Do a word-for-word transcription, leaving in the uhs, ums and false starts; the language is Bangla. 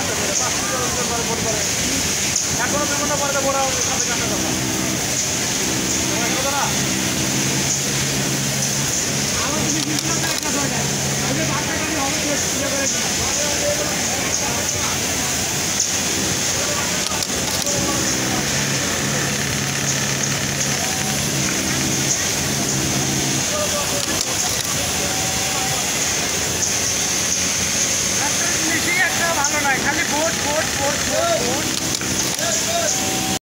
এখনো দুই ঘন্টা পরে বড় সাথে কাটা কথা না আমার তুমি দিলাম না একটা জায়গা আগে বাটা গাড়ি হবে তো ইয়ে করে একটা জিনিসই একটা ভালো নয় খালি বোট বোট বোট বোট